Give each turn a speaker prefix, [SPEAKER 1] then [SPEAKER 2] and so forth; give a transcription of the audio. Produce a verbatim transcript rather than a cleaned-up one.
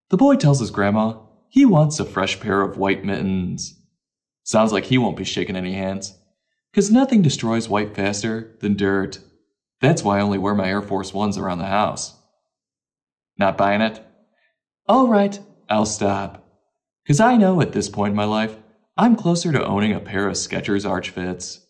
[SPEAKER 1] The boy tells his grandma he wants a fresh pair of white mittens. Sounds like he won't be shaking any hands, 'cause nothing destroys white faster than dirt. That's why I only wear my Air Force Ones around the house. Not buying it? All right, I'll stop. 'Cause I know at this point in my life, I'm closer to owning a pair of Skechers Arch Fits.